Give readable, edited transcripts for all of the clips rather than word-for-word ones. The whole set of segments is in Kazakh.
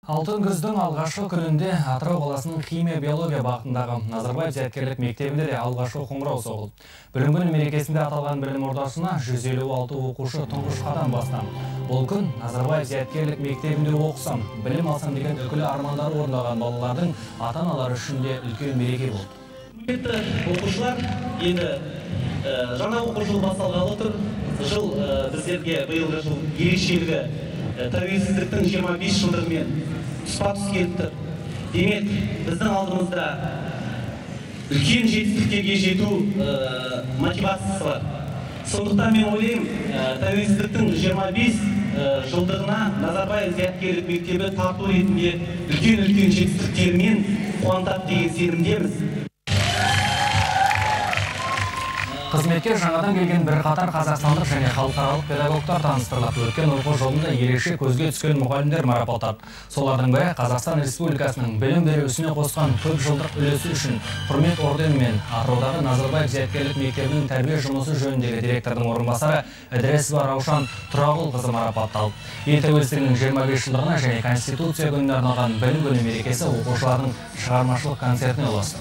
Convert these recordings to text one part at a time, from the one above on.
Алтын күздің алғашқы күнінде Атырау қаласының химия-биология бағытындағы Назарбаев зияткерлік мектебінде де алғашқы қоңырау соғылды. Білім күні мерекесінде аталған білім ордасына 156 оқушы тұңғыш қадам басты. Бұл күн Назарбаев зияткерлік мектебінде оқысам, білім алсам деген үкілі армандары орындаған балалардың ата-аналары үшін де үлкен мереке болды. Оқушылар енді жаңа оқу жылы басталғалы тұр. Жыл біздерге биылғы жыл ерекшелігі тәуелсіздіктің 25 жылдығымен тұспа-тұс келіп тұр. Демек, біздің алдымызда үлкен жетістіктерге жету мотивациясы бар. Сондықтан мен ойлаймын, тәуелсіздіктің 25 жылдығына Назарбаев зияткерлік мектебі тарту ретінде үлкен жетістіктермен қуантады деген сенімдеміз. Қызметке жаңадан келген бірқатар қазақстандық және халықаралық педагогтар таныстырылып, өткен оқу жылында ерекше көзге түскен мұғалімдер марапатталды. Солардың бірі Қазақстан Республикасының білім беру ісіне қосқан көп жылдық үлесі үшін құрмет орденімен Атыраудағы Назарбаев зияткерлік мектебінің тәрбие жұмысы жөніндегі директордың орынбасары Ыдыресова Раушан Тұрағұлқызы марапатталды. Ел тәуелсіздігінің 25 жылдығына және Конституция күніне арналған білім күні мерекесі оқушылардың шығармашылық концертіне ұласты.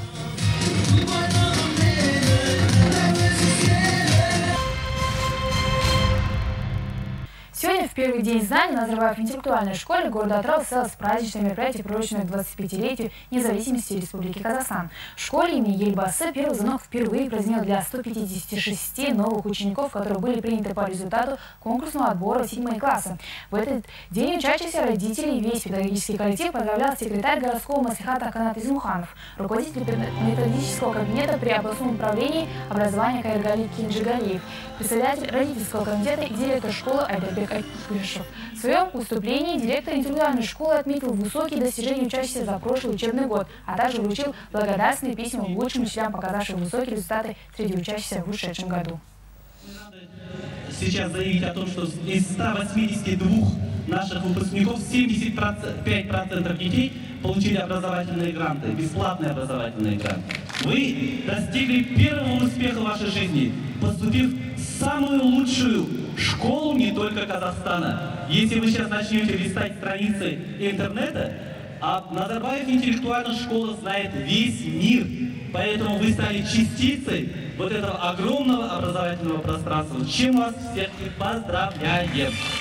Сегодня, в первый день знаний, Назарбаев интеллектуальной школе города Атырау состоялось праздничное мероприятие, приуроченное к 25-летию независимости Республики Казахстан. В школе имени Елбасы первый звонок впервые прозвенел для 156 новых учеников, которые были приняты по результату конкурсного отбора в 7 классы. В этот день учащихся родителей и весь педагогический коллектив поздравлял секретарь городского маслихата Канат Измуханов, руководитель методического кабинета при областном управлении образования Кайыргали Кинджигалиев, председатель родительского комитета и директор школы Айдарбек Айкушев. В своем выступлении директор интеллектуальной школы отметил высокие достижения учащихся за прошлый учебный год, а также вручил благодарственные письма лучшим учителям, показавшим высокие результаты среди учащихся в ушедшем году. Сейчас заявить о том, что из 182 наших выпускников 75% детей получили образовательные гранты, бесплатные образовательные гранты. Вы достигли первого успеха в вашей жизни, поступив в самую лучшую школу не только Казахстана. Если вы сейчас начнете листать страницы интернета, Назарбаев интеллектуальная школа знает весь мир. Поэтому вы стали частицей вот этого огромного образовательного пространства. С чем вас всех поздравляем!